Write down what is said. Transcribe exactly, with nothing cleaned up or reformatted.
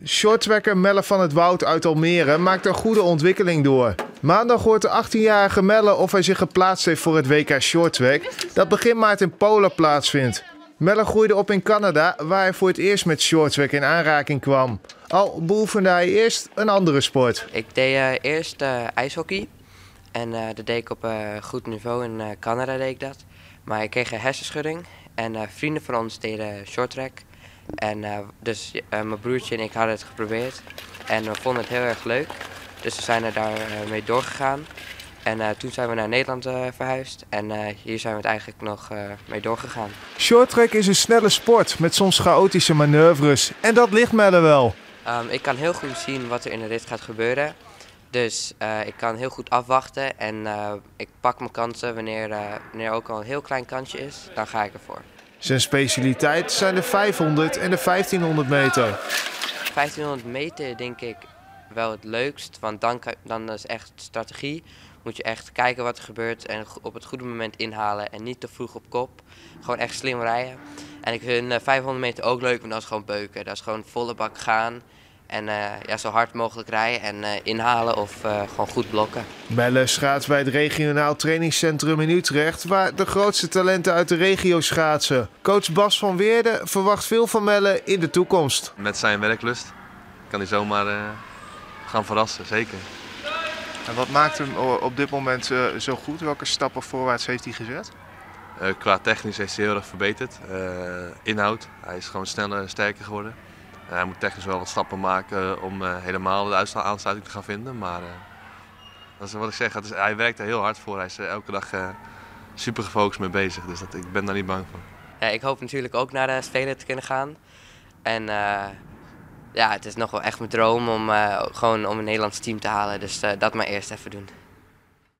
Shorttracker Melle van het Woud uit Almere maakt een goede ontwikkeling door. Maandag hoort de achttienjarige Melle of hij zich geplaatst heeft voor het W K Shorttrack dat begin maart in Polen plaatsvindt. Melle groeide op in Canada, waar hij voor het eerst met shorttrack in aanraking kwam. Al beoefende hij eerst een andere sport. Ik deed uh, eerst uh, ijshockey en uh, dat deed ik op een uh, goed niveau. In uh, Canada deed ik dat. Maar ik kreeg een hersenschudding en uh, vrienden van ons deden shorttrack. En uh, dus uh, mijn broertje en ik hadden het geprobeerd en we vonden het heel erg leuk. Dus we zijn er daar uh, mee doorgegaan. En uh, toen zijn we naar Nederland uh, verhuisd en uh, hier zijn we het eigenlijk nog uh, mee doorgegaan. Shorttrack is een snelle sport met soms chaotische manoeuvres en dat ligt Melle wel. Um, ik kan heel goed zien wat er in de rit gaat gebeuren. Dus uh, ik kan heel goed afwachten en uh, ik pak mijn kansen wanneer, uh, wanneer ook al een heel klein kansje is, dan ga ik ervoor. Zijn specialiteit zijn de vijfhonderd en de vijftienhonderd meter. vijftienhonderd meter denk ik wel het leukst, want dan, kan, dan is echt strategie. Moet je echt kijken wat er gebeurt en op het goede moment inhalen en niet te vroeg op kop. Gewoon echt slim rijden. En ik vind uh, vijfhonderd meter ook leuk, want dat is gewoon beuken. Dat is gewoon volle bak gaan en uh, ja, zo hard mogelijk rijden en uh, inhalen of uh, gewoon goed blokken. Melle schaatst bij het regionaal trainingscentrum in Utrecht, waar de grootste talenten uit de regio schaatsen. Coach Bas van Weerden verwacht veel van Melle in de toekomst. Met zijn werklust kan hij zomaar uh, gaan verrassen, zeker. En wat maakt hem op dit moment uh, zo goed? Welke stappen voorwaarts heeft hij gezet? Uh, qua technisch is hij heel erg verbeterd. Uh, inhoud, hij is gewoon sneller en sterker geworden. Uh, hij moet technisch wel wat stappen maken om uh, helemaal de aansluiting te gaan vinden. Maar uh, dat is wat ik zeg, is, hij werkt er heel hard voor. Hij is er elke dag uh, super gefocust mee bezig, dus dat, ik ben daar niet bang voor. Ja, ik hoop natuurlijk ook naar de Spelen te kunnen gaan. En uh, ja, het is nog wel echt mijn droom om, uh, gewoon om een Nederlands team te halen, dus uh, dat maar eerst even doen.